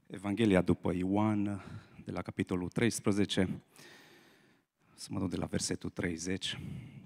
Evanghelia după Ioan, de la capitolul 13, să mă duc de la versetul 30.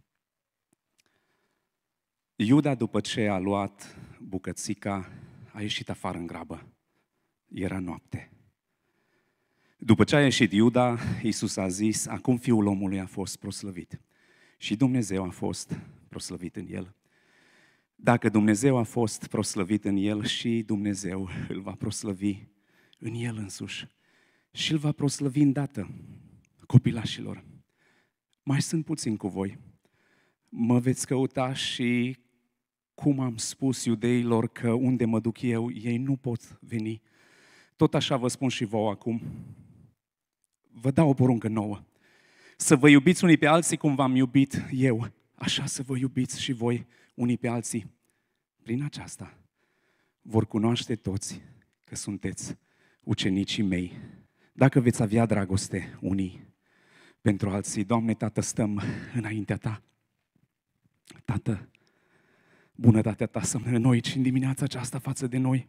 Iuda, după ce a luat bucățica, a ieșit afară în grabă. Era noapte. După ce a ieșit Iuda, Iisus a zis: acum Fiul omului a fost proslăvit și Dumnezeu a fost proslăvit în el. Dacă Dumnezeu a fost proslăvit în el, și Dumnezeu îl va proslăvi în el însuși și îl va proslăvi îndată. Copilașilor, mai sunt puțin cu voi. Mă veți căuta și, cum am spus iudeilor că unde mă duc eu, ei nu pot veni, tot așa vă spun și vouă acum. Vă dau o poruncă nouă: să vă iubiți unii pe alții cum v-am iubit eu, așa să vă iubiți și voi unii pe alții. Prin aceasta vor cunoaște toți că sunteți ucenicii mei, dacă veți avea dragoste unii pentru alții. Doamne, Tată, stăm înaintea Ta. Tată, bunătatea Ta să înnoiți în dimineața aceasta față de noi.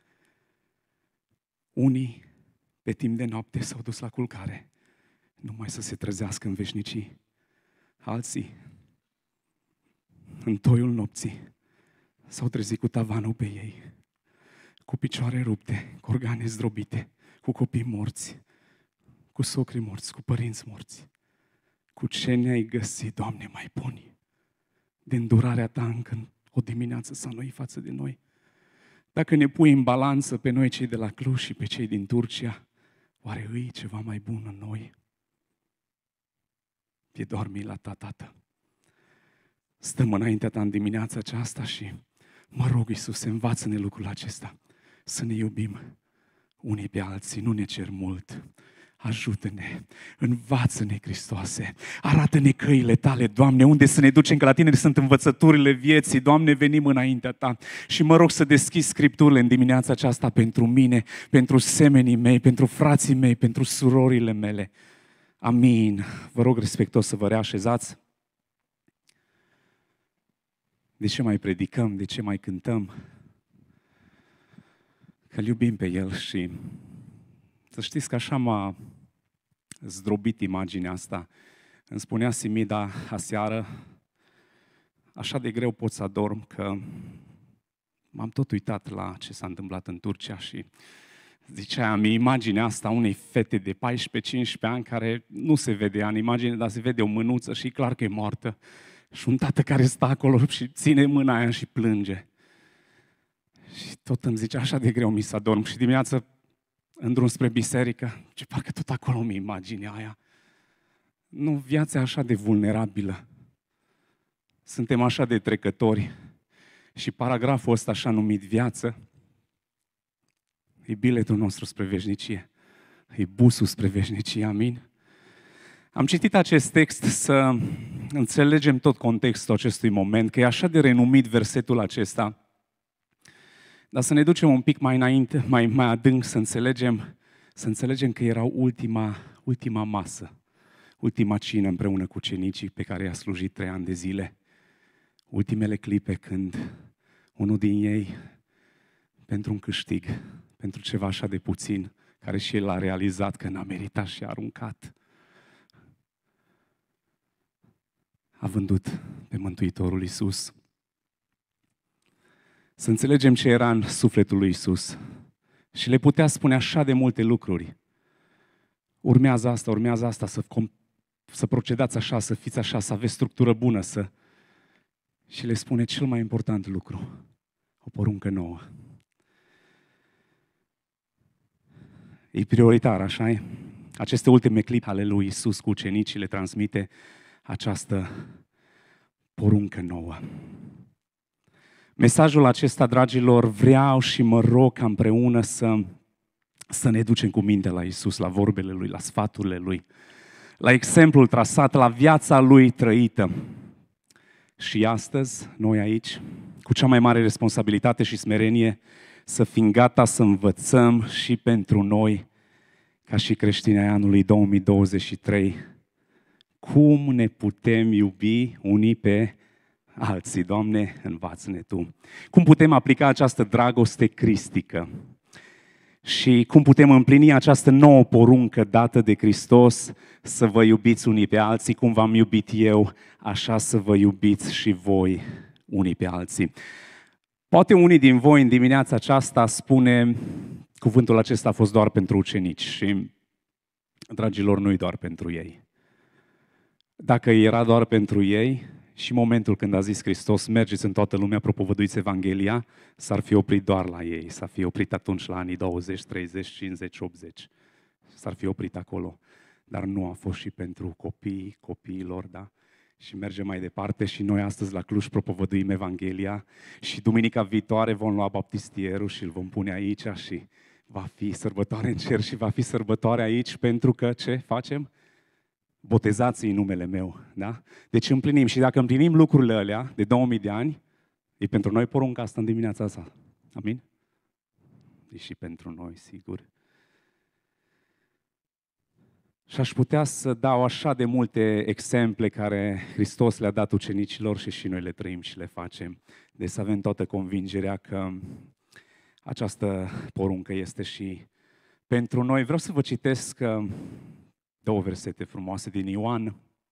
Unii pe timp de noapte s-au dus la culcare, numai să se trezească în veșnicii. Alții, în toiul nopții, s-au trezit cu tavanul pe ei, cu picioare rupte, cu organe zdrobite, cu copii morți, cu socri morți, cu părinți morți. Cu ce ne-ai găsit, Doamne, mai buni de îndurarea Ta încă o dimineață s-a înnoit față de noi? Dacă ne pui în balanță pe noi cei de la Cluj și pe cei din Turcia, oare îi ceva mai bun în noi? E doar mila Ta, Tată. Stăm înaintea Ta în dimineața aceasta și mă rog, Iisuse, învață-ne lucrul acesta, să ne iubim unii pe alții, nu ne cer mult. Ajută-ne, învață-ne, Hristoase, arată-ne căile Tale, Doamne, unde să ne ducem, că la Tine sunt învățăturile vieții. Doamne, venim înaintea Ta și mă rog să deschizi Scripturile în dimineața aceasta pentru mine, pentru semenii mei, pentru frații mei, pentru surorile mele. Amin. Vă rog respectuos să vă reașezați. De ce mai predicăm? De ce mai cântăm? Că-L iubim pe El și să știți că așa m-a zdrobit imaginea asta. Îmi spunea Simida aseară: așa de greu pot să adorm că m-am tot uitat la ce s-a întâmplat în Turcia și ziceam, imaginea asta unei fete de 14-15 ani care nu se vedea în imagine, dar se vede o mânuță și e clar că e moartă. Și un tată care stă acolo și ține mâna aia și plânge. Și tot îmi zice, așa de greu mi să adorm. Și dimineața, în drum spre biserică, ce parcă tot acolo mi imaginea aia. Nu, viața e așa de vulnerabilă. Suntem așa de trecători. Și paragraful ăsta așa numit viață e biletul nostru spre veșnicie. E busul spre veșnicie, amin? Am citit acest text să înțelegem tot contextul acestui moment, că e așa de renumit versetul acesta. Dar să ne ducem un pic mai înainte, mai adânc, să înțelegem că era ultima masă, ultima cină împreună cu ucenicii pe care i-a slujit 3 ani de zile. Ultimele clipe când unul din ei, pentru un câștig, pentru ceva așa de puțin, care și el a realizat că n-a meritat și a aruncat, a vândut pe Mântuitorul Iisus. Să înțelegem ce era în sufletul lui Iisus. Și le putea spune așa de multe lucruri. Urmează asta, să procedați așa, să fiți așa, să aveți structură bună, Și le spune cel mai important lucru, o poruncă nouă. E prioritar, așa-i? Aceste ultime clipe ale lui Iisus cu ucenicii le transmite această poruncă nouă. Mesajul acesta, dragilor, vreau și mă rog ca împreună să ne ducem cu mintea la Iisus, la vorbele Lui, la sfaturile Lui, la exemplul trasat, la viața Lui trăită. Și astăzi, noi aici, cu cea mai mare responsabilitate și smerenie, să fim gata să învățăm și pentru noi, ca și creștini ai anului 2023, cum ne putem iubi unii pe alții. Doamne, învață-ne Tu. Cum putem aplica această dragoste cristică? Și cum putem împlini această nouă poruncă dată de Hristos, să vă iubiți unii pe alții, cum v-am iubit eu, așa să vă iubiți și voi unii pe alții. Poate unii din voi în dimineața aceasta spune, cuvântul acesta a fost doar pentru ucenici și, dragilor, nu-i doar pentru ei. Dacă era doar pentru ei, și momentul când a zis Hristos, mergeți în toată lumea, propovăduiți Evanghelia, s-ar fi oprit doar la ei, s-ar fi oprit atunci la anii 20, 30, 50, 80. S-ar fi oprit acolo. Dar nu a fost și pentru copiilor, da? Și mergem mai departe și noi astăzi la Cluj propovăduim Evanghelia și duminica viitoare vom lua baptistierul și îl vom pune aici și va fi sărbătoare în cer și va fi sărbătoare aici pentru că ce facem? Botezați în numele meu, da? Deci împlinim și dacă împlinim lucrurile alea de 2000 de ani, e pentru noi porunca asta în dimineața asta. Amin? E și pentru noi, sigur. Și aș putea să dau așa de multe exemple care Hristos le-a dat ucenicilor și noi le trăim și le facem. Deci să avem toată convingerea că această poruncă este și pentru noi. Vreau să vă citesc două versete frumoase din Ioan,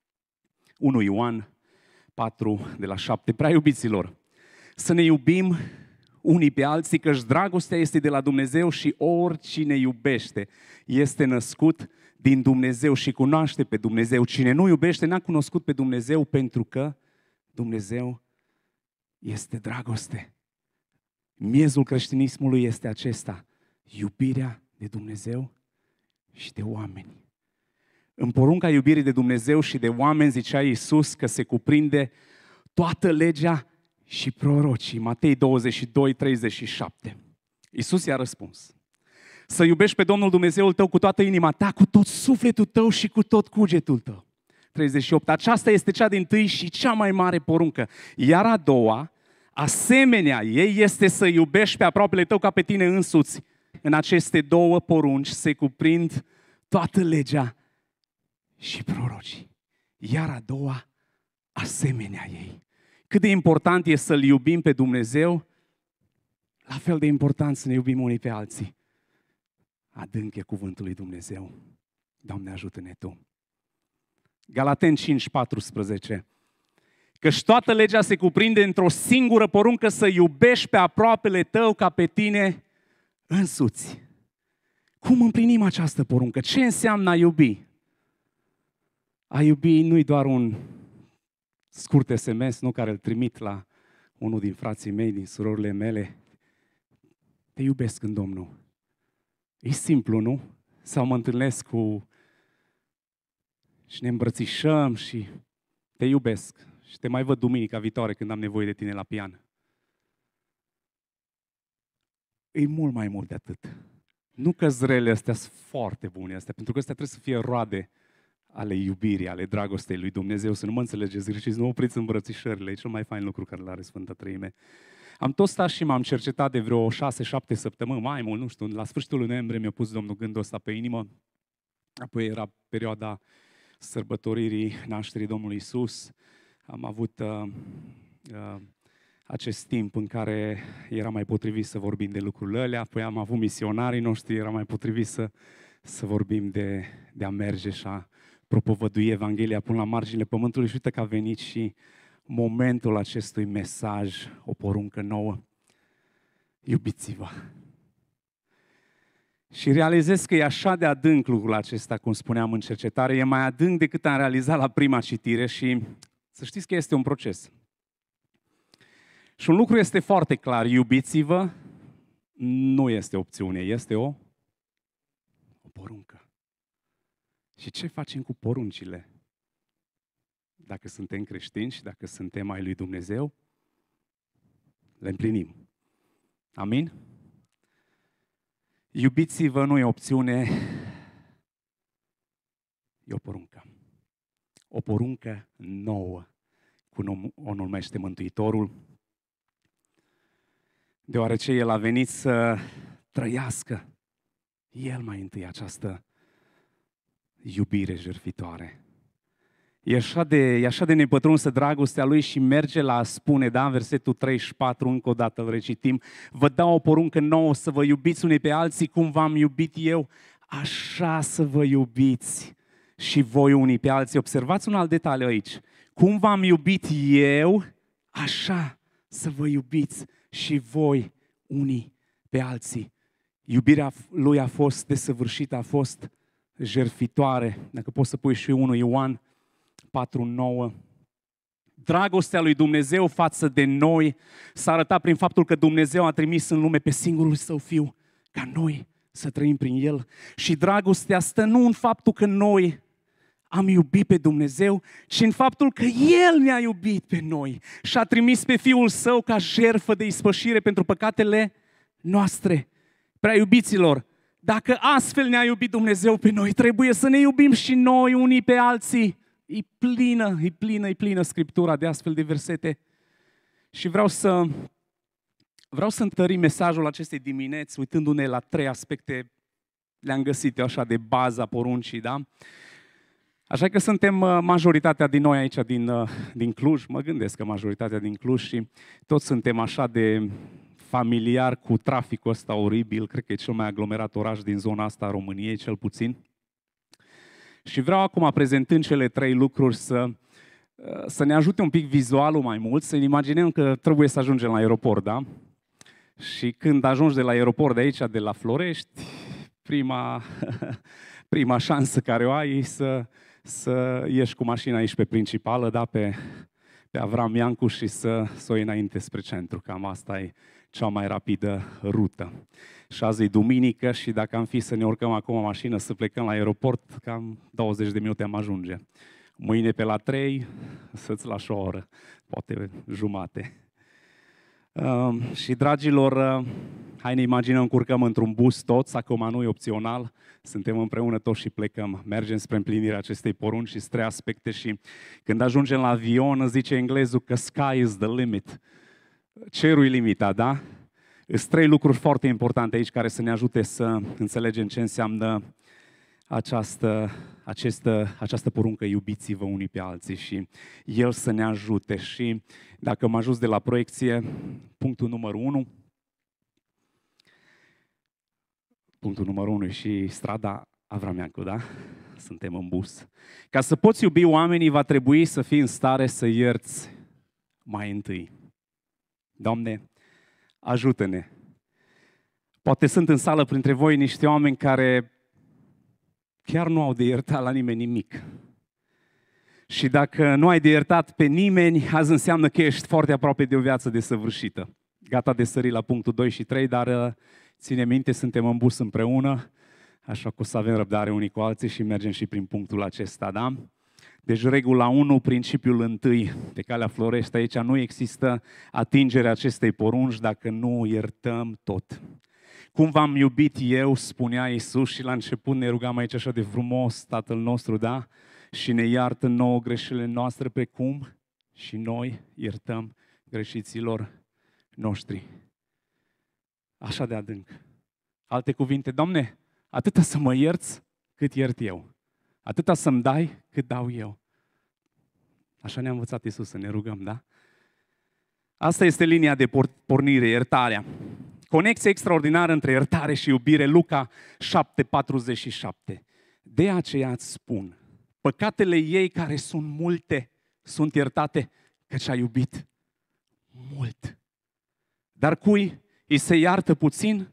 1 Ioan 4, de la 7. Prea iubiților, să ne iubim unii pe alții, căci dragostea este de la Dumnezeu și oricine iubește este născut din Dumnezeu și cunoaște pe Dumnezeu. Cine nu iubește n-a cunoscut pe Dumnezeu, pentru că Dumnezeu este dragoste. Miezul creștinismului este acesta, iubirea de Dumnezeu și de oameni. În porunca iubirii de Dumnezeu și de oameni zicea Iisus că se cuprinde toată legea și prorocii. Matei 22, 37. Iisus i-a răspuns: să iubești pe Domnul Dumnezeul tău cu toată inima ta, cu tot sufletul tău și cu tot cugetul tău. 38. Aceasta este cea dintâi și cea mai mare poruncă. Iar a doua, asemenea ei, este să iubești pe aproapele tău ca pe tine însuți. În aceste două porunci se cuprind toată legea și prorocii. Iar a doua, asemenea ei. Cât de important e să-L iubim pe Dumnezeu, la fel de important să ne iubim unii pe alții. Adânc e cuvântul lui Dumnezeu. Doamne, ajută-ne Tu. Galateni 5, 14. Căci toată legea se cuprinde într-o singură poruncă, să iubești pe aproapele tău ca pe tine însuți. Cum împlinim această poruncă? Ce înseamnă a iubi? A iubi nu-i doar un scurt SMS, nu, care îl trimit la unul din frații mei, din surorile mele. Te iubesc în Domnul. E simplu, nu? Sau mă întâlnesc și ne îmbrățișăm și te iubesc. Și te mai văd duminica viitoare când am nevoie de tine la pian. E mult mai mult de atât. Nu că zrele astea sunt foarte bune astea, pentru că astea trebuie să fie roade ale iubirii, ale dragostei lui Dumnezeu. Să nu mă înțelegeți greșit, să nu opriți îmbrățișările. E cel mai fain lucru care l-are Sfânta Treime. Am tot stat și m-am cercetat de vreo 6-7 săptămâni, mai mult, nu știu, la sfârșitul lui noiembrie mi-a pus Domnul gândul ăsta pe inimă. Apoi era perioada sărbătoririi nașterii Domnului Iisus. Am avut acest timp în care era mai potrivit să vorbim de lucrurile alea, apoi am avut misionarii noștri, era mai potrivit să vorbim de a merge și a propovădui Evanghelia până la marginile pământului. Și uite că a venit și momentul acestui mesaj, o poruncă nouă. Iubiți-vă! Și realizez că e așa de adânc lucrul acesta, cum spuneam în cercetare, e mai adânc decât am realizat la prima citire și să știți că este un proces. Și un lucru este foarte clar, iubiți-vă nu este opțiune, este o poruncă. Și ce facem cu poruncile? Dacă suntem creștini și dacă suntem ai lui Dumnezeu, le împlinim. Amin? Iubiți-vă nu e opțiune, e o poruncă. O poruncă nouă, cum o numește Mântuitorul, deoarece El a venit să trăiască El mai întâi această iubire jertfitoare. E așa de nepătrunsă dragostea lui și merge la a spune, da, în versetul 34, încă o dată îl recitim, vă dau o poruncă nouă să vă iubiți unii pe alții cum v-am iubit eu, așa să vă iubiți și voi unii pe alții. Observați un alt detaliu aici. Cum v-am iubit eu, așa să vă iubiți și voi unii pe alții. Iubirea lui a fost desăvârșită, a fost jertfitoare. Dacă poți să pui și 1 Ioan 4:9. Dragostea lui Dumnezeu față de noi s-a arătat prin faptul că Dumnezeu a trimis în lume pe singurul Său Fiu, ca noi să trăim prin El. Și dragostea stă nu în faptul că noi am iubit pe Dumnezeu, ci în faptul că El ne-a iubit pe noi și a trimis pe Fiul Său ca jertfă de ispășire pentru păcatele noastre. Prea iubiților, dacă astfel ne-a iubit Dumnezeu pe noi, trebuie să ne iubim și noi unii pe alții. E plină Scriptura de astfel de versete. Și vreau să întărim mesajul acestei dimineți, uitându-ne la 3 aspecte, le-am găsit eu așa de baza poruncii, da? Așa că suntem majoritatea din noi aici din Cluj, mă gândesc că majoritatea din Cluj și toți suntem așa de familiar cu traficul ăsta oribil, cred că e cel mai aglomerat oraș din zona asta a României, cel puțin. Și vreau acum, prezentând cele 3 lucruri, să ne ajute un pic vizualul mai mult, să ne imaginăm că trebuie să ajungem la aeroport, da? Și când ajungi de la aeroport de aici, de la Florești, prima șansă care o ai e să ieși cu mașina aici pe principală, da? Pe Avram Iancu și să o iei înainte spre centru. Cam asta e cea mai rapidă rută. Și azi e duminică și dacă am fi să ne urcăm acum în mașină să plecăm la aeroport, cam 20 de minute am ajunge. Mâine pe la 3 să-ți lași o oră, poate jumate. Și dragilor, hai ne imaginăm că urcăm într-un bus toți, acum nu e opțional, suntem împreună toți și plecăm, mergem spre împlinirea acestei porunci și 3 aspecte și când ajungem la avion, zice englezul că sky is the limit, cerul e limita, da? Sunt 3 lucruri foarte importante aici care să ne ajute să înțelegem ce înseamnă această poruncă, iubiți-vă unii pe alții și El să ne ajute. Și dacă am ajuns de la proiecție, punctul numărul 1. Punctul numărul 1 și strada Avram Iancu, da? Suntem în bus. Ca să poți iubi oamenii, va trebui să fii în stare să ierți mai întâi. Doamne, ajută-ne! Poate sunt în sală printre voi niște oameni care chiar nu au de iertat la nimeni nimic. Și dacă nu ai de iertat pe nimeni, azi înseamnă că ești foarte aproape de o viață desăvârșită. Gata de sări la punctul 2 și 3, dar ține minte, suntem în bus împreună, așa că o să avem răbdare unii cu alții și mergem și prin punctul acesta, da? Deci regula 1, principiul 1, pe calea Florești, aici nu există atingerea acestei porunci dacă nu iertăm tot. Cum v-am iubit eu, spunea Iisus și la început ne rugam aici așa de frumos, Tatăl nostru, da? Și ne iartă nouă greșelile noastre precum și noi iertăm greșiților noștri. Așa de adânc. Alte cuvinte, Doamne, atâta să mă ierți cât iert eu. Atâta să-mi dai cât dau eu. Așa ne-a învățat Iisus să ne rugăm, da? Asta este linia de pornire, iertarea. Conexia extraordinară între iertare și iubire, Luca 7:47. De aceea îți spun, păcatele ei care sunt multe, sunt iertate, căci a iubit mult. Dar cui îi se iartă puțin,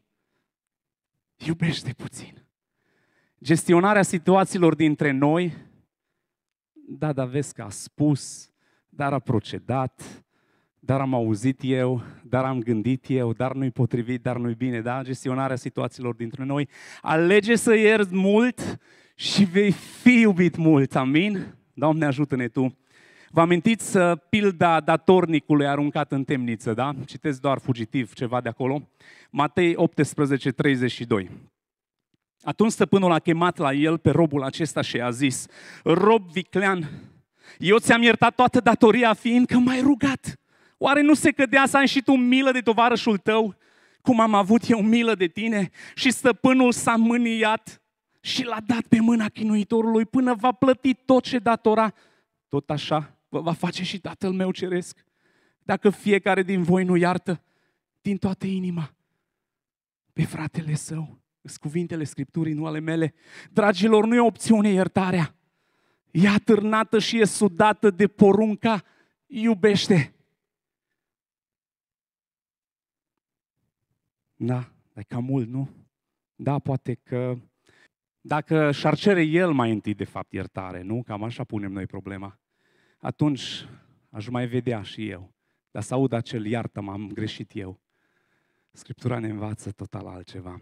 iubește puțin. Gestionarea situațiilor dintre noi, da, dar vezi că a spus, dar a procedat, dar am auzit eu, dar am gândit eu, dar nu-i potrivit, dar nu-i bine, da? Gestionarea situațiilor dintre noi. Alege să ierți mult și vei fi iubit mult, amin? Doamne, ajută-ne Tu. Vă amintiți pilda datornicului aruncat în temniță, da? Citesc doar fugitiv ceva de acolo. Matei 18:32. Atunci stăpânul a chemat la el pe robul acesta și a zis, rob viclean, eu ți-am iertat toată datoria fiindcă m-ai rugat. Oare nu se cădea să ai și tu milă de tovarășul tău, cum am avut eu milă de tine? Și stăpânul s-a mâniat și l-a dat pe mâna chinuitorului până va plăti tot ce datora. tot așa vă va face și Tatăl meu ceresc. Dacă fiecare din voi nu iartă din toată inima pe fratele său. Sunt cuvintele Scripturii, nu ale mele. Dragilor, nu e opțiune iertarea. E atârnată și e sudată de porunca iubește. Da, e cam mult, nu? Da, poate că dacă și-ar cere el mai întâi, de fapt, iertare, nu? Cam așa punem noi problema. Atunci aș mai vedea și eu. Dar să aud acel iartă, m-am greșit eu. Scriptura ne învață total altceva.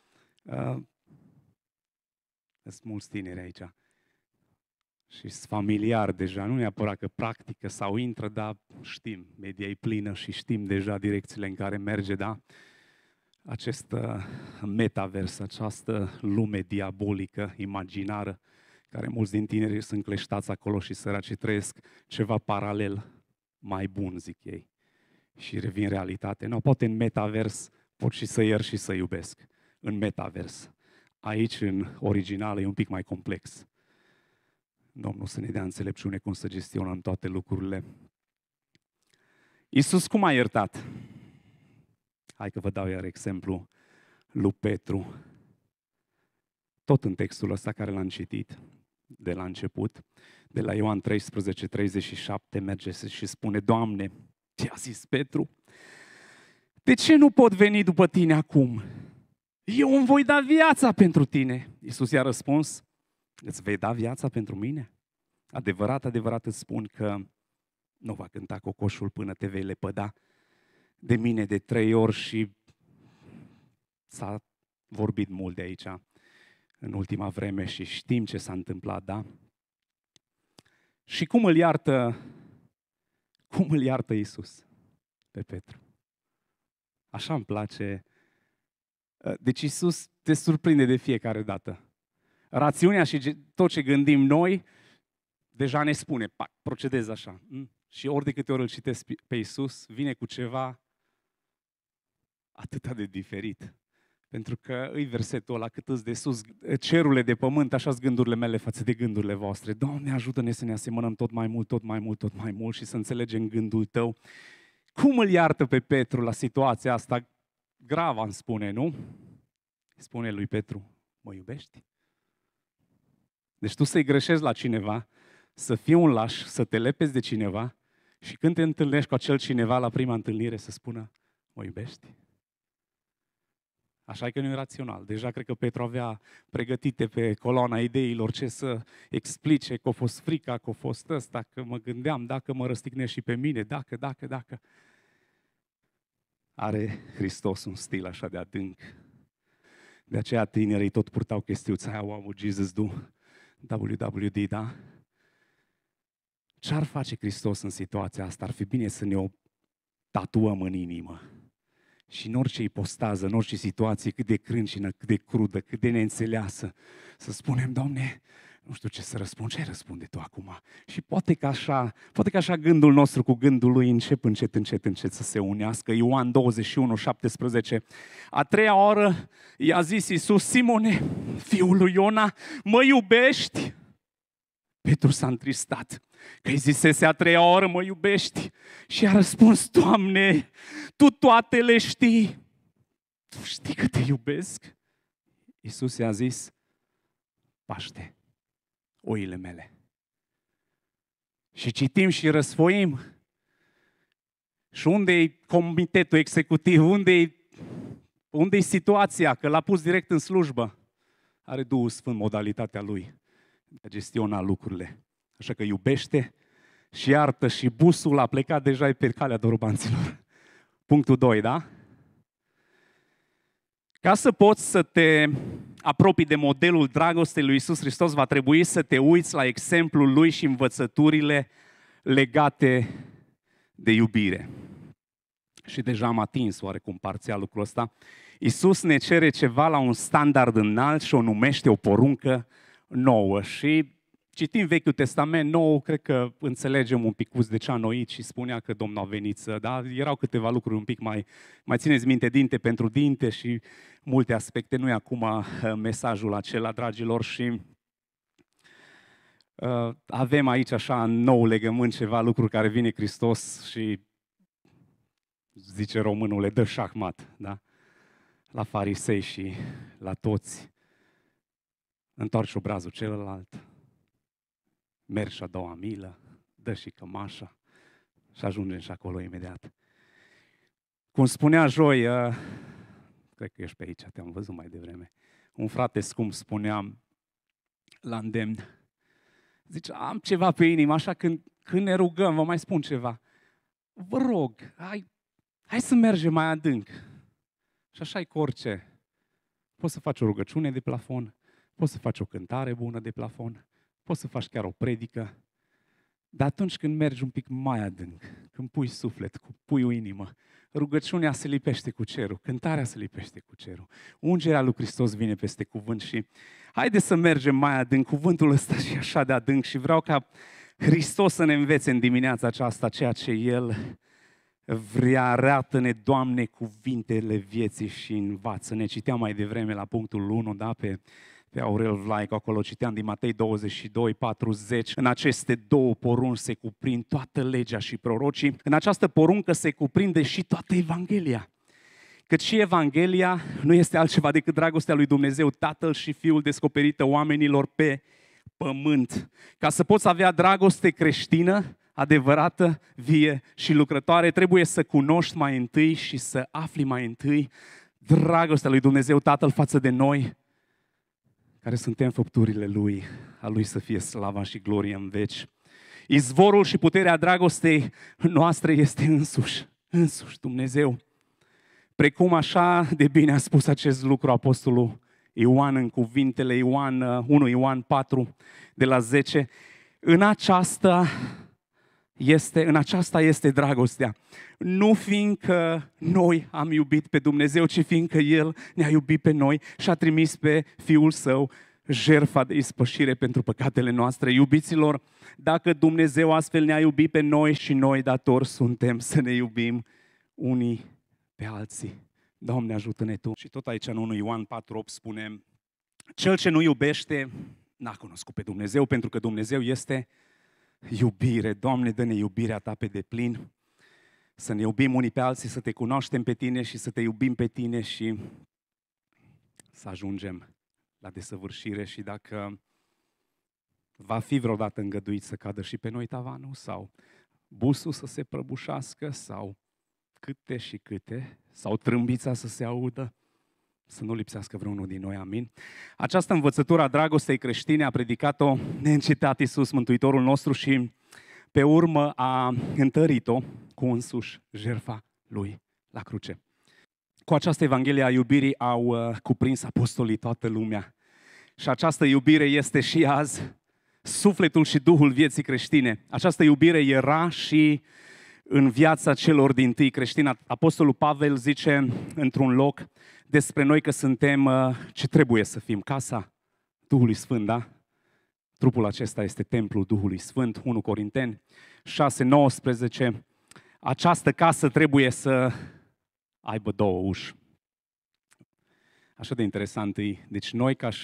Sunt mulți tineri aici. Și sunt familiar deja, nu neapărat că practică sau intră, dar știm, media e plină și știm deja direcțiile în care merge, da? Acest metavers, această lume diabolică, imaginară, care mulți din tineri sunt cleștați acolo și săracii trăiesc ceva paralel, mai bun, zic ei. Și revin realitate. Nu, poate în metavers pot și să iert și să iubesc. În metavers. Aici, în original, e un pic mai complex. Domnul să ne dea înțelepciune cum să gestionăm toate lucrurile. Iisus cum a iertat? Hai că vă dau iar exemplu lui Petru. Tot în textul ăsta care l-am citit de la început, de la Ioan 13:37, merge și spune: Doamne, i-a zis Petru, de ce nu pot veni după tine acum? Eu îmi voi da viața pentru tine. Iisus i-a răspuns: îți vei da viața pentru mine? Adevărat, adevărat îți spun că nu va cânta cocoșul până te vei lepăda de mine de 3 ori. Și s-a vorbit mult de aici în ultima vreme și știm ce s-a întâmplat, da? Și cum îl iartă Iisus pe Petru? Așa îmi place. Deci Iisus te surprinde de fiecare dată. Rațiunea și tot ce gândim noi deja ne spune, pac, procedezi așa. Și ori de câte ori îl citesc pe Iisus, vine cu ceva atât de diferit. Pentru că îi versetul ăla, cât îți de sus, cerurile de pământ, așa-s gândurile mele față de gândurile voastre. Doamne, ajută-ne să ne asemănăm tot mai mult, tot mai mult, tot mai mult și să înțelegem gândul Tău. Cum îl iartă pe Petru la situația asta? Grav, îmi spune, nu? Spune lui Petru: mă iubești? Deci tu să-i greșezi la cineva, să fii un laș, să te lepezi de cineva și când te întâlnești cu acel cineva la prima întâlnire să spună: mă iubești? Așa că nu e rațional. Deja cred că Petru avea pregătite pe coloana ideilor ce să explice, că a fost frica, că a fost ăsta, că mă gândeam dacă mă răstignești și pe mine, dacă. Are Hristos un stil așa de adânc. De aceea tinerii tot purtau chestiuța aia, What would Jesus do? WWD, da? Ce-ar face Hristos în situația asta? Ar fi bine să ne o tatuăm în inimă. Și în orice ipostază, în orice situație, cât de crâncină, cât de crudă, cât de neînțeleasă, să spunem: Doamne, nu știu ce să răspund, ce răspunde Tu acum? Și poate că așa gândul nostru cu gândul Lui încet să se unească. Ioan 21:17. A 3-a oră i-a zis Iisus: Simone, fiul lui Iona, mă iubești? Petru s-a întristat că îi zisese a 3-a oră: mă iubești? Și a răspuns: Doamne, Tu toate le știi. Tu știi că Te iubesc? Iisus i-a zis: paște oile mele. Și citim și răsfoim. Și unde-i comitetul executiv? Unde-i situația? Că l-a pus direct în slujbă. Are Duhul Sfânt modalitatea lui de a gestiona lucrurile. Așa că iubește și iartă și busul a plecat deja pe calea dorobanților. Punctul 2, da? Ca să poți să te apropii de modelul dragostei lui Iisus Hristos, va trebui să te uiți la exemplul Lui și învățăturile legate de iubire. Și deja am atins oarecum parțial lucrul ăsta. Iisus ne cere ceva la un standard înalt și o numește o poruncă nouă. Și citim Vechiul Testament nou, cred că înțelegem un picuț de ce a noit și spunea că Domnul a venit să... Da? Erau câteva lucruri un pic mai țineți minte, dinte pentru dinte și multe aspecte. Nu e acum mesajul acela, dragilor, și Avem aici așa în nou legământ ceva lucruri care vine Hristos și zice românul, le dă șahmat, da? La farisei și la toți. Întoarce obrazul celălalt, mergi și a doua milă, dă și cămașa și ajungem și acolo imediat. Cum spunea joi, cred că ești pe aici, te-am văzut mai devreme, un frate scump spunea la îndemn, zice, am ceva pe inimă, așa când ne rugăm, vă mai spun ceva, vă rog, hai să mergem mai adânc. Și așa e cu orice. Poți să faci o rugăciune de plafon, poți să faci o cântare bună de plafon, poți să faci chiar o predică, dar atunci când mergi un pic mai adânc, când pui suflet, pui o inimă, rugăciunea se lipește cu cerul, cântarea se lipește cu cerul, ungerea lui Hristos vine peste cuvânt și haide să mergem mai adânc, cuvântul ăsta și așa de adânc și vreau ca Hristos să ne învețe în dimineața aceasta ceea ce El vrea, arată-ne, Doamne, cuvintele vieții și învață-ne. Citeam mai devreme la punctul 1, da, pe Aurel Vlaicu, acolo citeam din Matei 22, 40. În aceste două porunci se cuprind toată legea și prorocii. În această poruncă se cuprinde și toată Evanghelia. Căci și Evanghelia nu este altceva decât dragostea lui Dumnezeu, Tatăl și Fiul descoperită oamenilor pe pământ. Ca să poți avea dragoste creștină, adevărată, vie și lucrătoare, trebuie să cunoști mai întâi și să afli mai întâi dragostea lui Dumnezeu Tatăl față de noi, care suntem făpturile Lui, a Lui să fie slava și glorie în veci. Izvorul și puterea dragostei noastre este însuși Dumnezeu. Precum așa de bine a spus acest lucru apostolul Ioan în cuvintele 1 Ioan 4 de la 10. În aceasta este dragostea. Nu fiindcă noi am iubit pe Dumnezeu, ci fiindcă El ne-a iubit pe noi și a trimis pe Fiul Său jertfa de ispășire pentru păcatele noastre. Iubiților, dacă Dumnezeu astfel ne-a iubit pe noi și noi datori suntem să ne iubim unii pe alții. Doamne, ajută-ne Tu. Și tot aici în 1 Ioan 4:8 spune, cel ce nu iubește n-a cunoscut pe Dumnezeu, pentru că Dumnezeu este iubire. Doamne, dă-ne iubirea Ta pe deplin, să ne iubim unii pe alții, să Te cunoaștem pe Tine și să Te iubim pe Tine și să ajungem la desăvârșire. Și dacă va fi vreodată îngăduit să cadă și pe noi tavanul sau busul să se prăbușească sau câte și câte, sau trâmbița să se audă, să nu lipsească vreunul din noi, amin. Această învățătură a dragostei creștine a predicat-o neîncetat Iisus, Mântuitorul nostru, și pe urmă a întărit-o cu însuși jertfa Lui la cruce. Cu această Evanghelie a iubirii au cuprins apostolii toată lumea. Și această iubire este și azi sufletul și duhul vieții creștine. Această iubire era și în viața celor dintâi creștini. Apostolul Pavel zice într-un loc despre noi că suntem ce trebuie să fim, casa Duhului Sfânt, da? Trupul acesta este templul Duhului Sfânt, 1 Corinteni 6:19. Această casă trebuie să aibă două uși. Așa de interesant e. Deci noi ca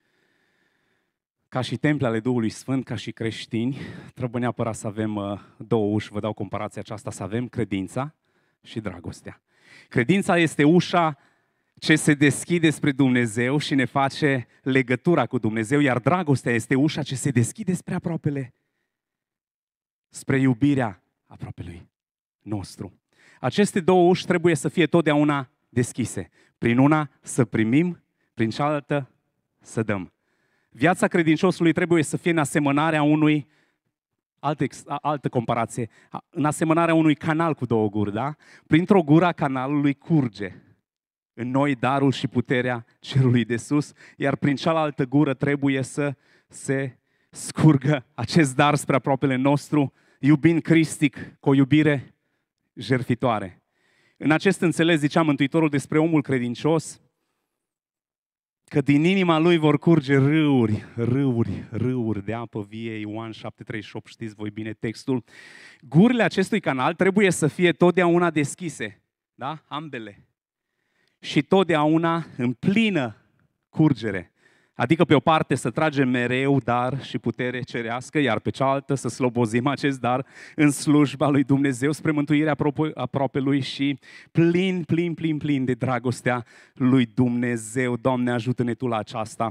și temple ale Duhului Sfânt, ca și creștini, trebuie neapărat să avem două uși. Vă dau comparația aceasta, să avem credința și dragostea. Credința este ușa ce se deschide spre Dumnezeu și ne face legătura cu Dumnezeu, iar dragostea este ușa ce se deschide spre aproapele, spre iubirea aproapelui nostru. Aceste două uși trebuie să fie totdeauna deschise. Prin una să primim, prin cealaltă să dăm. Viața credinciosului trebuie să fie în asemănarea unui, altă comparație, în asemănarea unui canal cu două guri, da? Printr-o gură a canalului curge în noi darul și puterea cerului de sus, iar prin cealaltă gură trebuie să se scurgă acest dar spre aproapele nostru, iubind cristic, cu o iubire jertfitoare. În acest înțeles zicea Mântuitorul despre omul credincios, că din inima lui vor curge râuri de apă vie, Ioan 7:38, știți voi bine textul. Gurile acestui canal trebuie să fie totdeauna deschise, da? Ambele. Și totdeauna în plină curgere. Adică pe o parte să tragem mereu dar și putere cerească, iar pe cealaltă să slobozim acest dar în slujba lui Dumnezeu spre mântuirea aproapelui și plin de dragostea lui Dumnezeu. Doamne, ajută-ne Tu la aceasta.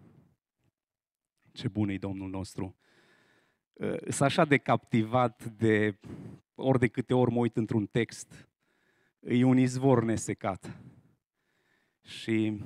Ce bun e Domnul nostru! Sunt așa de captivat de ori de câte ori mă uit într-un text, e un izvor nesecat. Și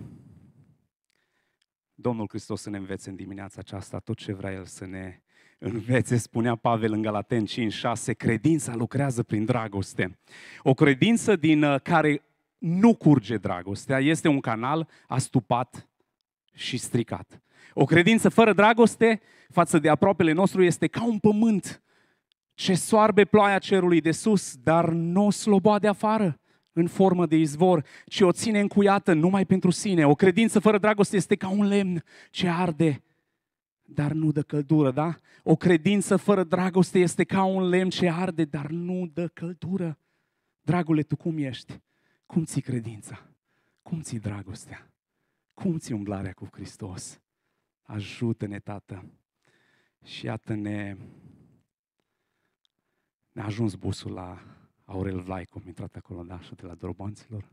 Domnul Hristos să ne învețe în dimineața aceasta tot ce vrea El să ne învețe. Spunea Pavel în Galateni 5:6, credința lucrează prin dragoste. O credință din care nu curge dragostea este un canal astupat și stricat. O credință fără dragoste față de aproapele nostru este ca un pământ ce soarbe ploaia cerului de sus, dar nu o sloboade afară în formă de izvor, ci o ține încuiată numai pentru sine. O credință fără dragoste este ca un lemn ce arde, dar nu dă căldură, da? O credință fără dragoste este ca un lemn ce arde, dar nu dă căldură. Dragule, tu cum ești? Cum ți credința? Cum ți dragostea? Cum ți umblarea cu Hristos? Ajută-ne, Tată! Și iată ne-a ajuns busul la Aurel Vlaicu, am intrat acolo, da, și de la Dorobanților.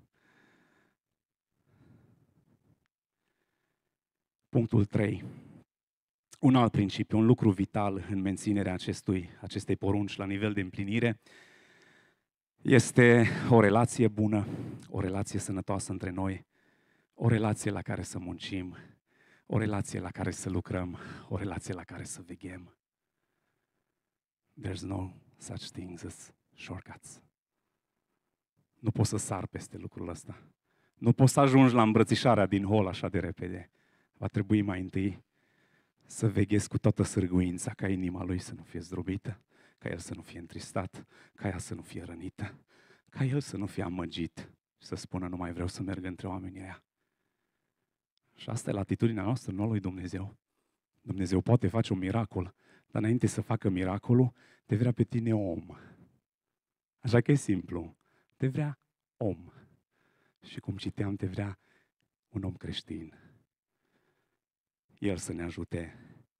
Punctul 3. Un alt principiu, un lucru vital în menținerea acestei porunci la nivel de împlinire, este o relație bună, o relație sănătoasă între noi, o relație la care să muncim, o relație la care să lucrăm, o relație la care să veghem. There's no such things as shortcuts. Nu poți să sar peste lucrul ăsta. Nu poți să ajungi la îmbrățișarea din hol așa de repede. Va trebui mai întâi să veghezi cu toată sârguința ca inima lui să nu fie zdrobită, ca el să nu fie întristat, ca ea să nu fie rănită, ca el să nu fie amăgit și să spună nu mai vreau să merg între oamenii ăia. Și asta e la atitudinea noastră, nu a lui Dumnezeu. Dumnezeu poate face un miracol, dar înainte să facă miracolul, te vrea pe tine om. Așa că e simplu. Te vrea om. Și cum citeam, te vrea un om creștin. El să ne ajute.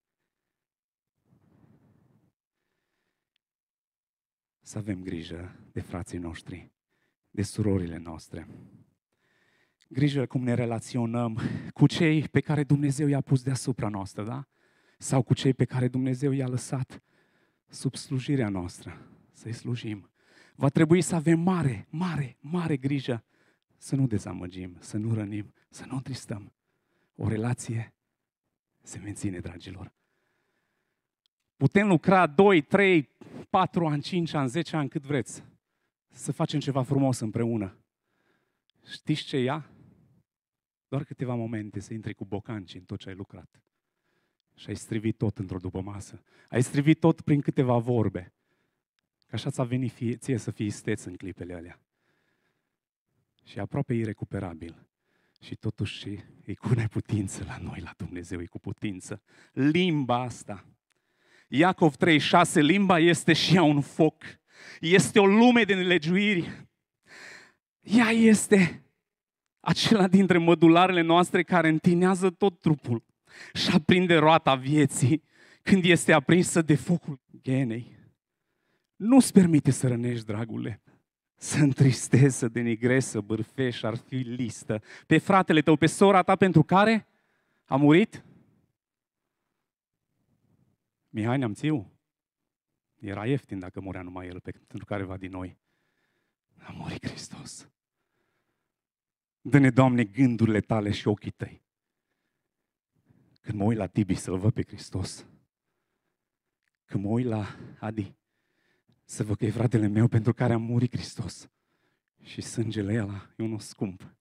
Să avem grijă de frații noștri, de surorile noastre. Grijă cum ne relaționăm cu cei pe care Dumnezeu i-a pus deasupra noastră, da? Sau cu cei pe care Dumnezeu i-a lăsat sub slujirea noastră, să-i slujim. Va trebui să avem mare grijă să nu dezamăgim, să nu rănim, să nu întristăm. O relație se menține, dragilor. Putem lucra 2, 3, 4 ani, 5 ani, 10 ani, cât vreți, să facem ceva frumos împreună. Știți ce ia? Doar câteva momente să intri cu bocanci în tot ce ai lucrat. Și ai strivit tot într-o dupămasă. Ai strivit tot prin câteva vorbe. Că așa ți-a venit ție să fii isteț în clipele alea. Și e aproape irecuperabil. Și totuși e cu neputință la noi, la Dumnezeu, e cu putință. Limba asta. Iacov 3:6, limba este și ea un foc. Este o lume de nelegiuiri. Ea este acela dintre mădularele noastre care întinează tot trupul și aprinde roata vieții când este aprinsă de focul ghenei. Nu-ți permite să rănești, dragule, să întristezi, să denigrezi, să bârfești, ar fi listă pe fratele tău, pe sora ta pentru care a murit Mihai Neamțiu. Era ieftin dacă murea numai el pentru careva din noi. A murit Hristos. Dă-ne, Doamne, gândurile tale și ochii tăi. Când mă uit la Tibi să-L văd pe Hristos. Când mă uit la Adi să văd că e fratele meu pentru care a murit Hristos. Și sângele ăla e unul scump.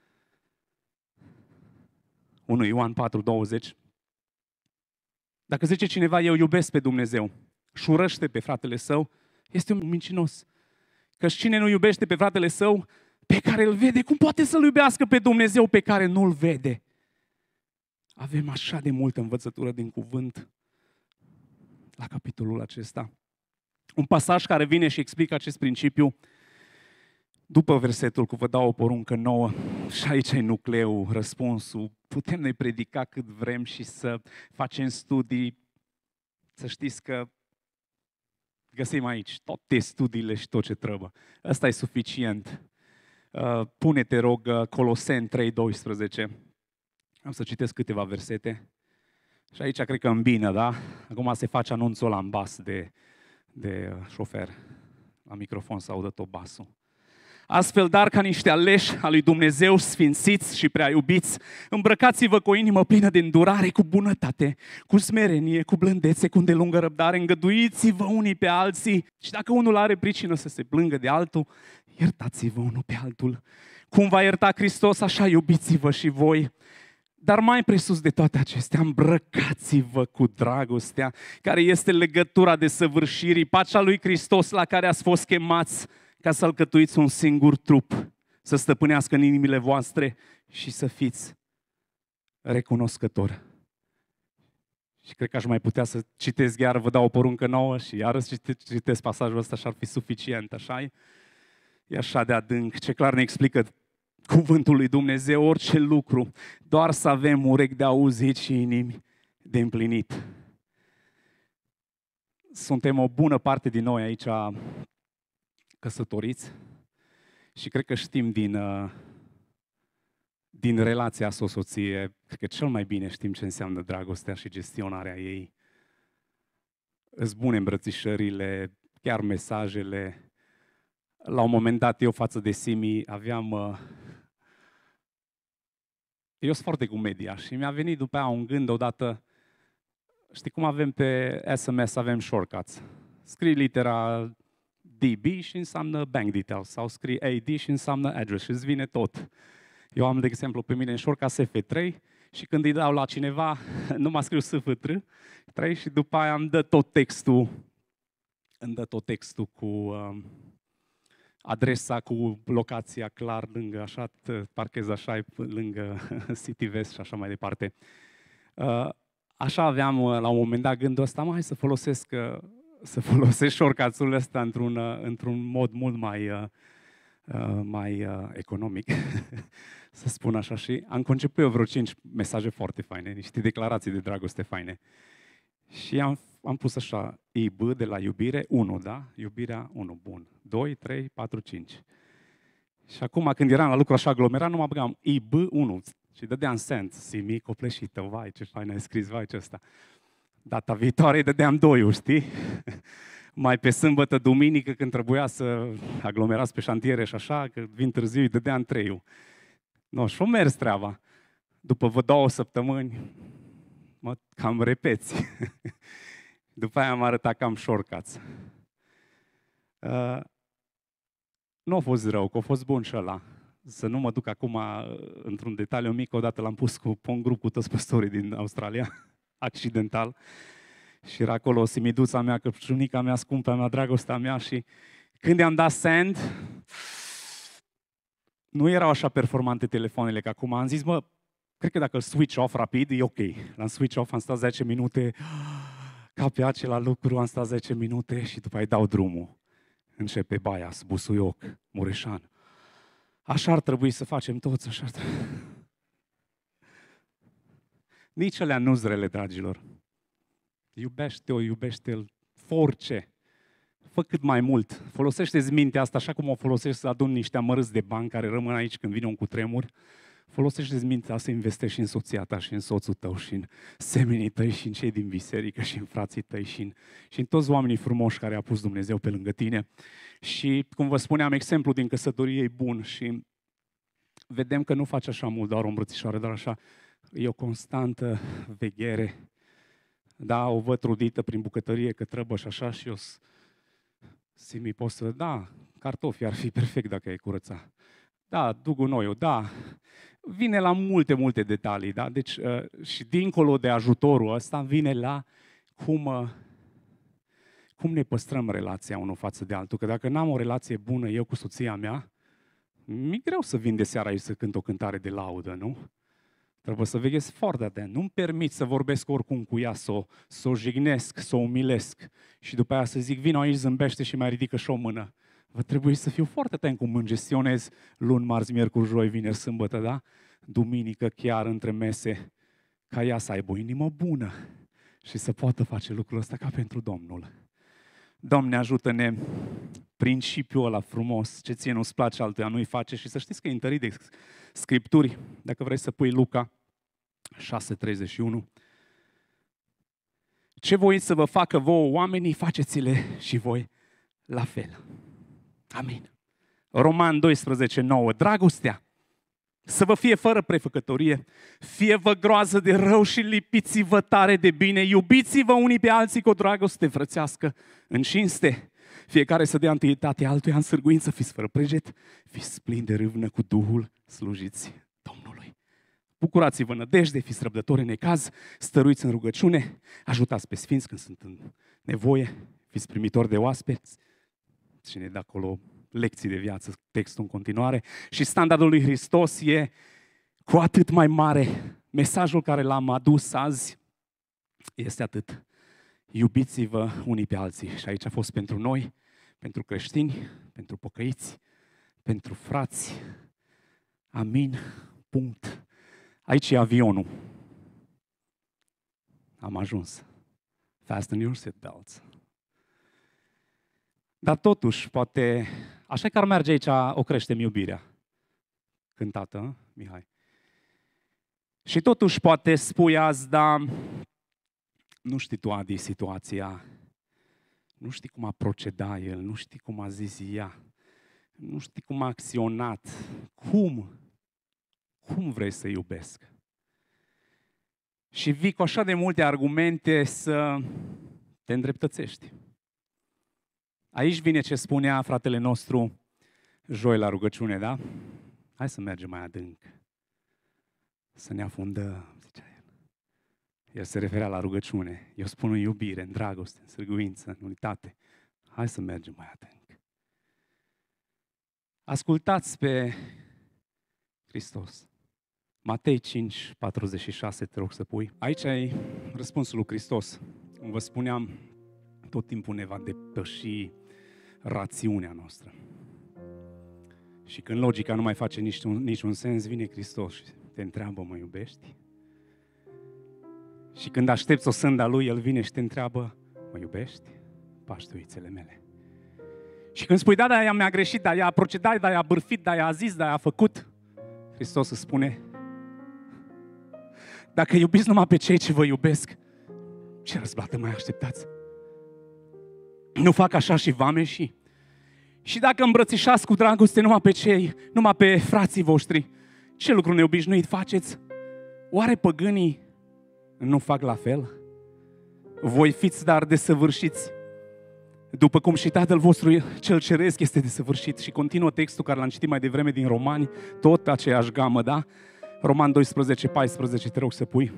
1 Ioan 4:20. Dacă zice cineva, eu iubesc pe Dumnezeu și urăște pe fratele său, este un mincinos. Căci cine nu iubește pe fratele său, pe care îl vede, cum poate să-L iubească pe Dumnezeu pe care nu-L vede? Avem așa de multă învățătură din cuvânt la capitolul acesta. Un pasaj care vine și explică acest principiu După versetul cu vă dau o poruncă nouă, și aici e nucleul, răspunsul. Putem noi predica cât vrem și să facem studii, să știți că găsim aici toate studiile și tot ce trebuie. Ăsta e suficient. Pune-te, rog, Coloseni 3:12. Am să citesc câteva versete. Și aici cred că îmbină, da? Acum se face anunțul ăla în bas de șofer. La microfon să audă tot basul. Astfel, dar ca niște aleși al lui Dumnezeu, sfințiți și prea iubiți, îmbrăcați-vă cu o inimă plină de îndurare, cu bunătate, cu smerenie, cu blândețe, cu îndelungă răbdare, îngăduiți-vă unii pe alții și dacă unul are pricină să se plângă de altul, iertați-vă unul pe altul. Cum va ierta Hristos, așa iubiți-vă și voi. Dar mai presus de toate acestea, îmbrăcați-vă cu dragostea, care este legătura de săvârșirii, pacea lui Hristos la care ați fost chemați, ca să alcătuiți un singur trup, să stăpânească în inimile voastre și să fiți recunoscători. Și cred că aș mai putea să citesc iar, vă dau o poruncă nouă și iarăși citesc pasajul ăsta și ar fi suficient, așa-i? E așa de adânc, ce clar ne explică cuvântul lui Dumnezeu, orice lucru, doar să avem urechi de auzit și inimi de împlinit. Suntem o bună parte din noi aici căsătoriți și cred că știm din relația soție, cred că cel mai bine știm ce înseamnă dragostea și gestionarea ei. Îs bune îmbrățișările, chiar mesajele. La un moment dat, eu față de Simi, eu sunt foarte cu media și mi-a venit după aia un gând odată, știi cum avem pe SMS, avem shortcuts. Scrii litera DB și înseamnă bank details sau scrii AD și înseamnă address și îți vine tot. Eu am, de exemplu, pe mine în shortcut SF3 și când îi dau la cineva, nu mă scriu SF3 și după aia îmi dă tot textul cu adresa, cu locația clar lângă, așa, parchez așa, lângă City West și așa mai departe. Așa aveam la un moment dat gândul ăsta, hai să folosesc shortcuts-ul ăsta într-un mod mult mai economic, să spun așa. Și am conceput eu vreo 5 mesaje foarte faine, niște declarații de dragoste faine. Și am pus așa, IB de la iubire, 1, da? Iubirea 1, bun. 2, 3, 4, 5. Și acum când eram la lucru așa aglomerat, nu mă băgam IB 1 și dădeam send, Simi, copleșită, vai, ce fain ai scris, vai, ce ăsta. Data viitoare îi dădeam 2, știi? Mai pe sâmbătă, duminică, când trebuia să aglomerați pe șantiere și așa, că vin târziu, îi dădeam 3. No, și-o mers treaba. După vă 2 săptămâni, mă cam repeți. După aia am arătat cam shortcuts. Nu a fost rău, că a fost bun și ăla. Să nu mă duc acum într-un detaliu mic, odată l-am pus pe un grup cu toți păstorii din Australia, accidental. Și era acolo simiduța mea, căpșunica mea, scumpea mea, dragostea mea și când i-am dat send, nu erau așa performante telefoanele ca acum. Am zis, cred că dacă îl switch off rapid, e ok. L-am switch off, am stat 10 minute, ca pe acela lucru, am stat 10 minute și după aia dau drumul. Începe Baias, Busuioc, Mureșan. Așa ar trebui să facem toți, așa ar trebui. Nici alea nu-s rele, dragilor. Iubește-o, iubește-l, orice. Fă cât mai mult. Folosește-ți mintea asta așa cum o folosești să aduni niște amărâți de bani care rămân aici când vine un cutremur. Folosește-ți mintea să investești în soția ta și în soțul tău și în semenii tăi și în cei din biserică și în frații tăi și în toți oamenii frumoși care a pus Dumnezeu pe lângă tine. Și, cum vă spuneam, exemplul din căsătorie e bun și vedem că nu face așa mult doar o îmbrățișoare, dar așa e o constantă veghere. Da, o văd trudită prin bucătărie că trebuie și așa și eu Simi, pot să, da, cartofi ar fi perfect dacă e curățat. Da, dugunoiul, da. Vine la multe detalii, da? Deci, și dincolo de ajutorul ăsta, vine la cum ne păstrăm relația unul față de altul. Că dacă n-am o relație bună eu cu soția mea, mi-e greu să vin de seara aici să cânt o cântare de laudă, nu? Trebuie să veghez foarte atent. Nu-mi permit să vorbesc oricum cu ea, să o jignesc, să o umilesc și după aia să zic, vino aici, zâmbește și mai ridică și o mână. Va trebui să fiu foarte atent cum îmi gestionez luni, marți, miercuri, joi, vineri, sâmbătă, da? Duminică chiar între mese, ca ea să aibă o inimă bună și să poată face lucrul ăsta ca pentru Domnul. Doamne, ajută-ne principiul ăla frumos, ce ție nu-ți place, altuia nu-i face, și să știți că e întărit de Scripturi. Dacă vrei să pui Luca 6:31. Ce voiți să vă facă vouă oamenii, faceți-le și voi la fel. Amin. Roman 12:9. Dragostea să vă fie fără prefăcătorie, fie-vă groază de rău și lipiți-vă tare de bine, iubiți-vă unii pe alții cu o dragoste frățească, în cinste, fiecare să dea întâietate altuia în sârguință, fiți fără preget, fiți plini de râvnă cu Duhul, slujiți Domnului. Bucurați-vă nădejde, fiți răbdători în necaz, stăruiți în rugăciune, ajutați pe sfinți când sunt în nevoie, fiți primitori de oaspeți. Cine de acolo lecții de viață, textul în continuare. Și standardul lui Hristos e cu atât mai mare. Mesajul care l-am adus azi este atât. Iubiți-vă unii pe alții. Și aici a fost pentru noi, pentru creștini, pentru pocăiți, pentru frați. Amin. Punct. Aici e avionul. Am ajuns. Fasten your seatbelts. Dar totuși, poate, așa că ar merge aici, o creștem iubirea. Cântată, Mihai. Și totuși, poate spui azi, dar nu știi tu, Adi, situația. Nu știi cum a procedat el, nu știi cum a zis ea. Nu știi cum a acționat. Cum vrei să iubesc? Și vii cu așa de multe argumente să te îndreptățești. Aici vine ce spunea fratele nostru joi la rugăciune, da? Hai să mergem mai adânc. Să ne afundăm, zicea el. El se referea la rugăciune. Eu spun în iubire, în dragoste, în sârguință, în unitate. Hai să mergem mai adânc. Ascultați pe Hristos. Matei 5:46, te rog să pui. Aici e răspunsul lui Hristos. Cum vă spuneam, tot timpul ne va depăși rațiunea noastră. Și când logica nu mai face niciun sens, vine Hristos și te întreabă, mă iubești? Și când aștepți o sânda Lui, El vine și te întreabă, mă iubești? Paștuițele mele. Și când spui, da, ea mi-a greșit, da, ea a procedat, da, ea a bârfit, da, ea a zis, da, ea a făcut, Hristos îți spune, dacă iubiți numai pe cei ce vă iubesc, ce răsplată mai așteptați? Nu fac așa și vameșii? Și dacă îmbrățișați cu dragoste numai pe frații voștri, ce lucru neobișnuit faceți? Oare păgânii nu fac la fel? Voi fiți dar desăvârșiți, după cum și Tatăl vostru cel ceresc este desăvârșit. Și continuă textul care l-am citit mai devreme din Romani, tot pe aceeași gamă, da? Roman 12:14, te rog să pui.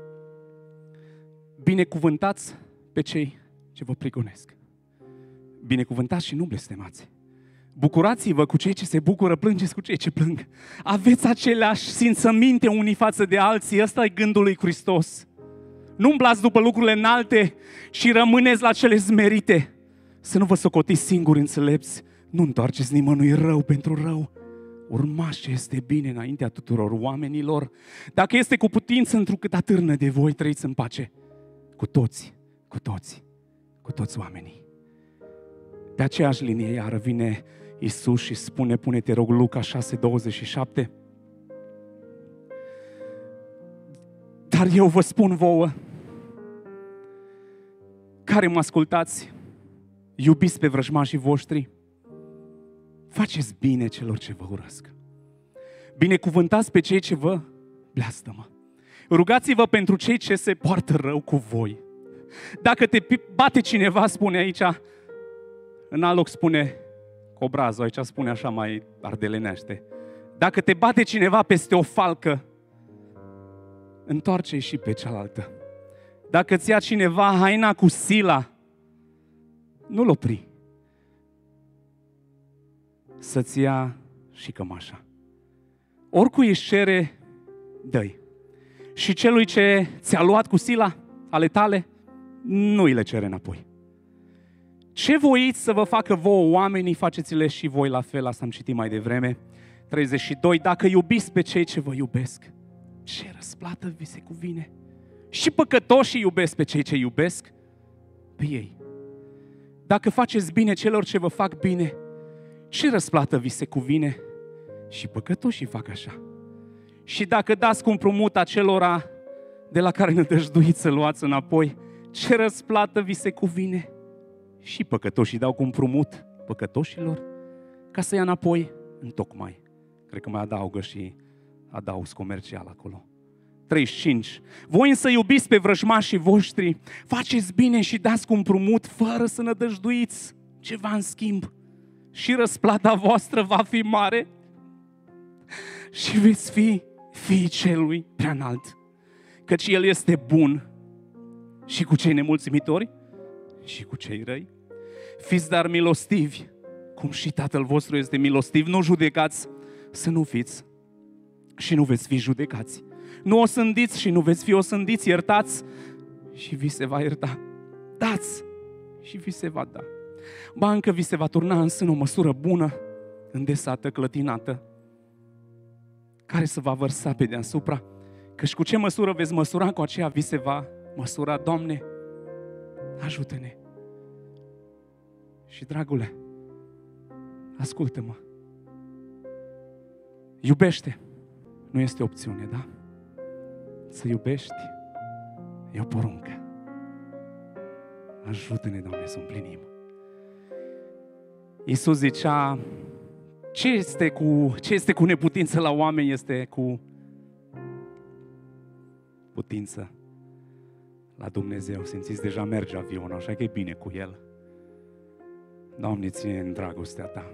Binecuvântați pe cei ce vă prigonesc. Binecuvântați și nu blestemați. Bucurați-vă cu cei ce se bucură, plângeți cu cei ce plâng. Aveți aceleași simțăminte unii față de alții. Ăsta e gândul lui Hristos. Nu umblați după lucrurile înalte și rămâneți la cele smerite. Să nu vă socotiți singuri înțelepți. Nu întoarceți nimănui rău pentru rău. Urmați ce este bine înaintea tuturor oamenilor. Dacă este cu putință, întrucât atârnă de voi, trăiți în pace. Cu toți oamenii. Pe aceeași linie iară vine Iisus și spune, pune-te rog, Luca 6:27. Dar eu vă spun vouă, care mă ascultați, iubiți pe vrăjmașii voștri, faceți bine celor ce vă urăsc. Binecuvântați pe cei ce vă blastămă. Rugați-vă pentru cei ce se poartă rău cu voi. Dacă te bate cineva, spune aici, în alt loc spune cu obrazul, aici spune așa mai ardelenește. Dacă te bate cineva peste o falcă, întoarce-i și pe cealaltă. Dacă ți ia cineva haina cu sila, nu-l opri. Să-ți ia și cămașa. Oricui își cere, dă-i. Și celui ce ți-a luat cu sila ale tale, nu îi le cere înapoi. Ce voiți să vă facă vouă oamenii, faceți-le și voi la fel. Asta am citit mai devreme. 32. Dacă iubiți pe cei ce vă iubesc, ce răsplată vi se cuvine? Și păcătoșii iubesc pe cei ce iubesc pe ei. Dacă faceți bine celor ce vă fac bine, ce răsplată vi se cuvine? Și păcătoșii fac așa. Și dacă dați cu împrumut acelora de la care nădăjduiți să luați înapoi, ce răsplată vi se cuvine? Și păcătoșii dau cu împrumut păcătoșilor ca să ia înapoi întocmai. Cred că mai adaugă și adaus comercial acolo. 35. Voi însă iubiți pe vrăjmașii voștri, faceți bine și dați cu împrumut fără să nădăjduiți ceva în schimb. Și răsplata voastră va fi mare și veți fi fiii celui prea înalt. Căci El este bun și cu cei nemulțumitori și cu cei răi. Fiți dar milostivi, cum și Tatăl vostru este milostiv. Nu judecați, să nu fiți și nu veți fi judecați. Nu osândiți și nu veți fi osândiți. Iertați și vi se va ierta. Dați și vi se va da. Ba încă vi se va turna în sân o măsură bună, îndesată, clătinată, care se va vărsa pe deasupra. Căci cu ce măsură veți măsura, cu aceea vi se va măsura. Doamne, ajută-ne. Și dragule, ascultă-mă. Iubește. Nu este opțiune, da? Să iubești e o poruncă. Ajută-ne, Doamne, să împlinim. Iisus zicea, ce este cu neputință la oameni, este cu putință la Dumnezeu. Simțiți, deja merge avionul, așa că e bine cu El. Doamne, ține în dragostea Ta.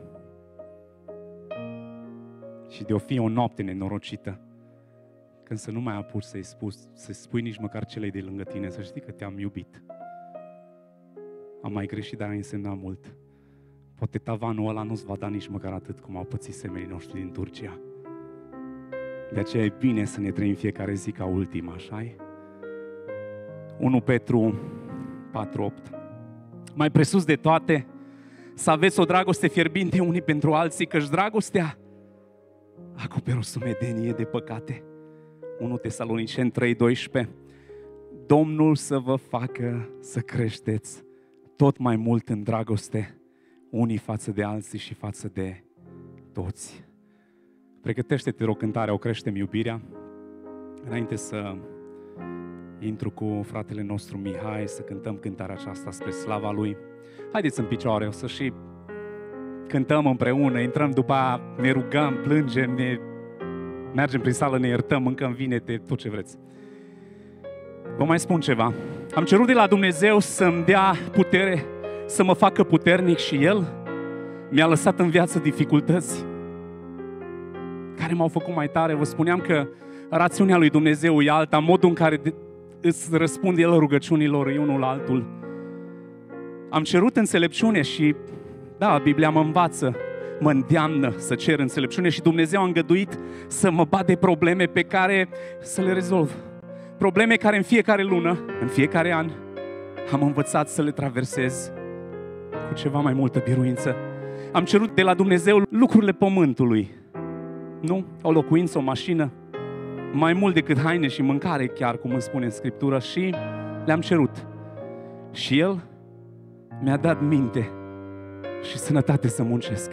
Și de-o fi o noapte nenorocită, când să nu mai apuci să-i spui nici măcar celei de lângă tine, să știi că te-am iubit. Am mai greșit, dar a însemnat mult. Poate tavanul ăla nu-ți va da nici măcar atât cum au pățit semenii noștri din Turcia. De aceea e bine să ne trăim fiecare zi ca ultima, așa-i? 1 Petru 4:8. Mai presus de toate, să aveți o dragoste fierbinte unii pentru alții, căci dragostea acoperă o sumedenie de păcate. 1 Tesaloniceni 3:12. Domnul să vă facă să creșteți tot mai mult în dragoste, unii față de alții și față de toți. Pregătește-te, rog, cântarea O creștem iubirea. Înainte să intru cu fratele nostru Mihai, să cântăm cântarea aceasta spre slava Lui. Haideți în picioare, o să și cântăm împreună, intrăm după aia, ne rugăm, plângem, mergem prin sală, ne iertăm, mâncăm vinete, tot ce vreți. Vă mai spun ceva. Am cerut de la Dumnezeu să-mi dea putere, să mă facă puternic și El mi-a lăsat în viață dificultăți care m-au făcut mai tare. Vă spuneam că rațiunea lui Dumnezeu e alta, modul în care îți răspunde El rugăciunilor e unul altul. Am cerut înțelepciune și, da, Biblia mă învață, mă îndeamnă să cer înțelepciune și Dumnezeu a îngăduit să mă bat de probleme pe care să le rezolv. Probleme care în fiecare lună, în fiecare an, am învățat să le traversez cu ceva mai multă biruință. Am cerut de la Dumnezeu lucrurile pământului. Nu? O locuință, o mașină, mai mult decât haine și mâncare, chiar cum îmi spune în Scriptură, și le-am cerut. Și El mi-a dat minte și sănătate să muncesc.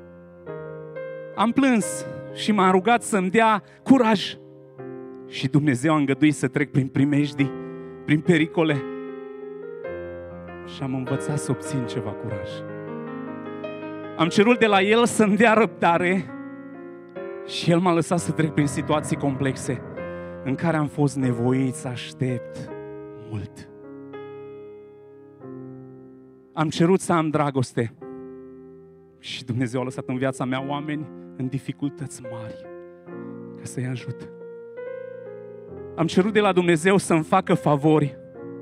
Am plâns și m-am rugat să-mi dea curaj. Și Dumnezeu a îngăduit să trec prin primejdii, prin pericole. Și am învățat să obțin ceva curaj. Am cerut de la El să-mi dea răbdare și El m-a lăsat să trec prin situații complexe în care am fost nevoit să aștept mult. Am cerut să am dragoste și Dumnezeu a lăsat în viața mea oameni în dificultăți mari ca să-i ajut. Am cerut de la Dumnezeu să-mi facă favori,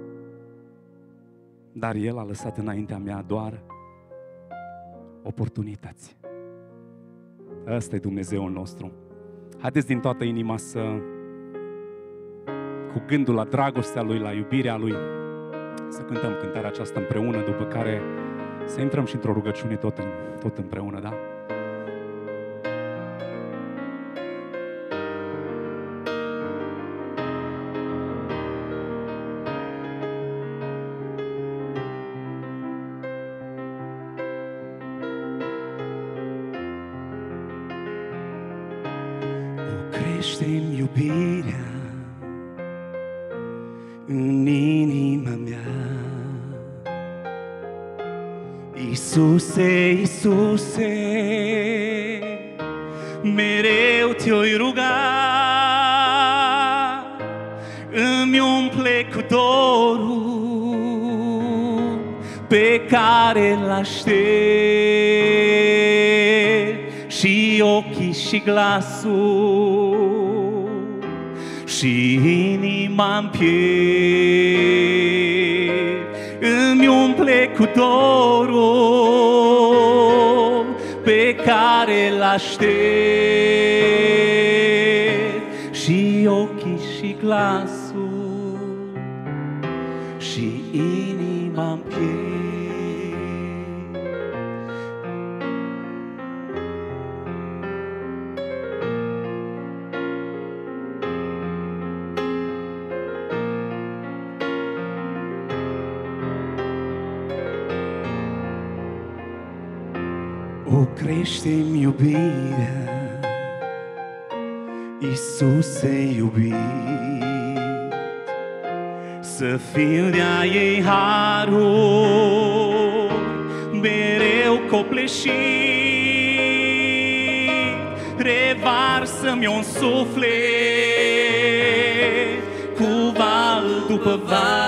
dar El a lăsat înaintea mea doar oportunități. Ăsta e Dumnezeul nostru. Haideți din toată inima cu gândul la dragostea Lui, la iubirea Lui, să cântăm cântarea aceasta împreună, după care Să intrăm și într-o rugăciune tot împreună, da? Crește-mi iubirea în inima mea. Iisuse, Iisuse, mereu te-oi ruga, îmi umple cu dorul pe care l-aștept, și ochii și glasul și inima-n piept, îmi umple cu dorul pe care l-aștept, și ochii și glasul și inima-n piept. O, crește-mi iubirea, Iisuse iubit, să fiu de-a ei harul mereu copleșit, revarsă-mi un suflet cu val după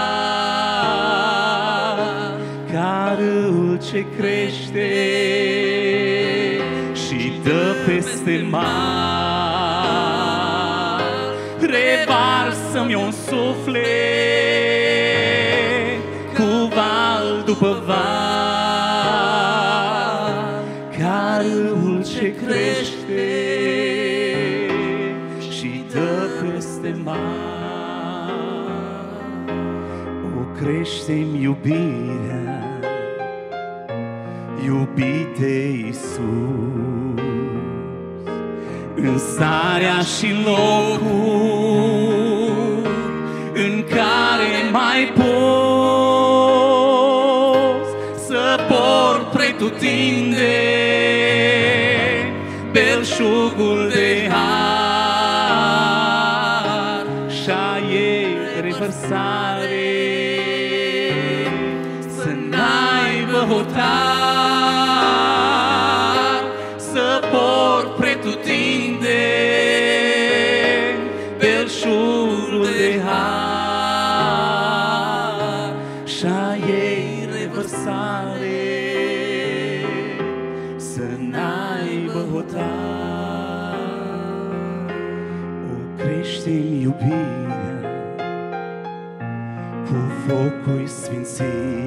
val, ca râul ce crește și dă peste mar. Revarsă-mi un suflet cu val după val, ca râul ce crește și dă peste mar. O, crește-mi iubirea, iubite Iisus, în starea și locul în care mai poți să port pretutinde belșugul de har și-a ei revărsare, să n-aibă hotar, să port pretutinde belșugul de har și-a ei revărsare, să n-aibă hotar. O, crește-mi iubirea cu focul sfințit,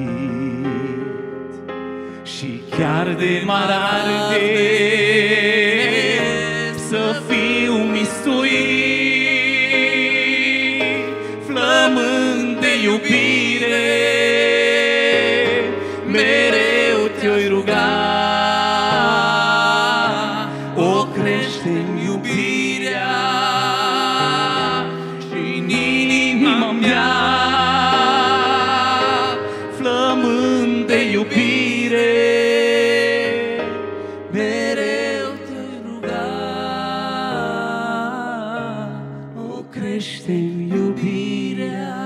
și chiar de m-ar arde să fiu mistuit, flămând de iubire mereu te-oi ruga. O, crește-mi iubirea și-n inima mea, flămând de iubire mereu te-oi ruga. O, crește-mi iubirea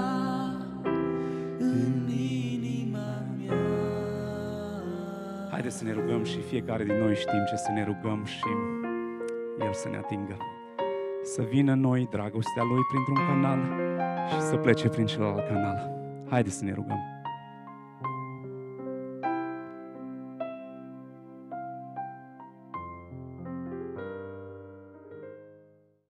în inima mea. Haideți să ne rugăm și fiecare din noi știm ce să ne rugăm și El să ne atingă. Să vină în noi dragostea Lui printr-un canal și să plece prin celălalt canal. Haideți să ne rugăm.